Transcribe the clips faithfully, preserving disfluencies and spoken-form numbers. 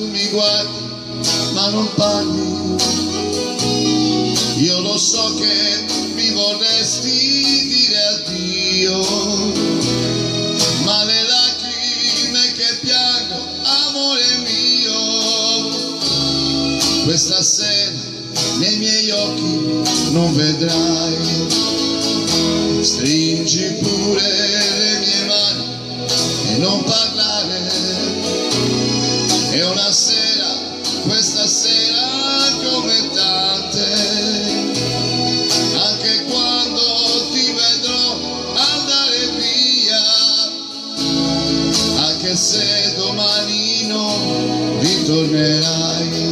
tu mi guardi ma non parli. Io lo so che mi vorresti dire addio, ma le lacrime che piango, amore mio, questa sera nei miei occhi non vedrai. Stringi pure le mie mani e non parlare. È una sera, questa sera come tante, anche quando ti vedrò andare via, anche se domani non ritornerai.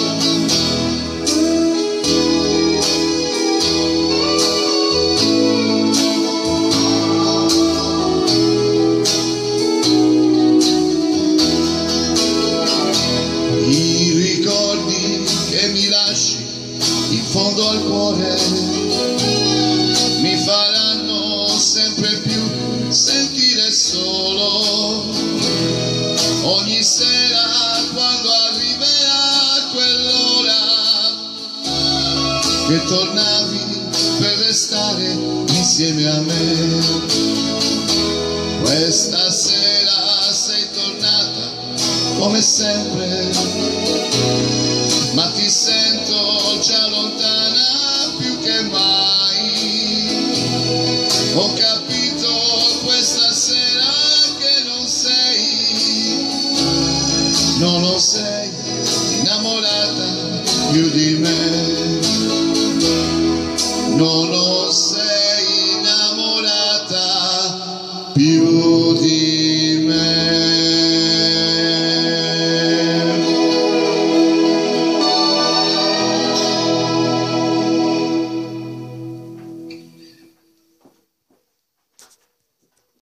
In fondo al cuore mi faranno sempre più sentire solo. Ogni sera quando arriverà quell'ora che tornavi per restare insieme a me. Questa sera sei tornata come sempre, ma ti sento già lontana più che mai. Ho capito questa sera che non sei, non lo sei, innamorata più di me.